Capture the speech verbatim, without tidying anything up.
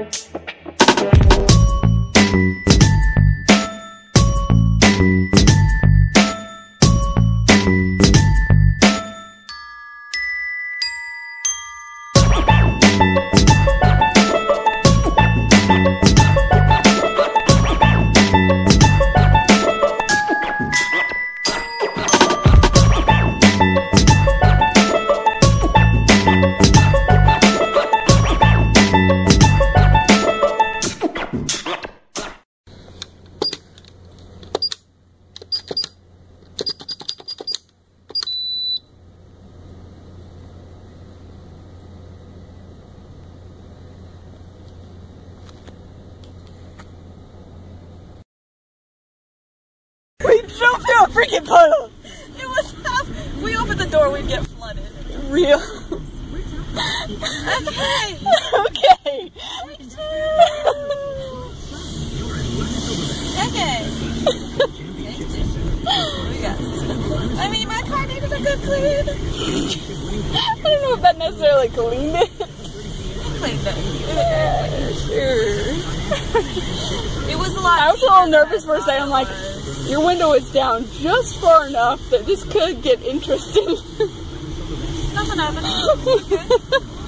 We jumped through a freaking puddle! It was half. We opened the door, we'd get flooded. Real. Okay. Okay. Okay. We got this. I mean, my car needed a good clean. I don't know if that necessarily cleaned it. Cleaned it. Yeah, sure. It was a lot. I was a little nervous for a second. I'm like, your window is down just far enough that this could get interesting. Nothing happened. Okay.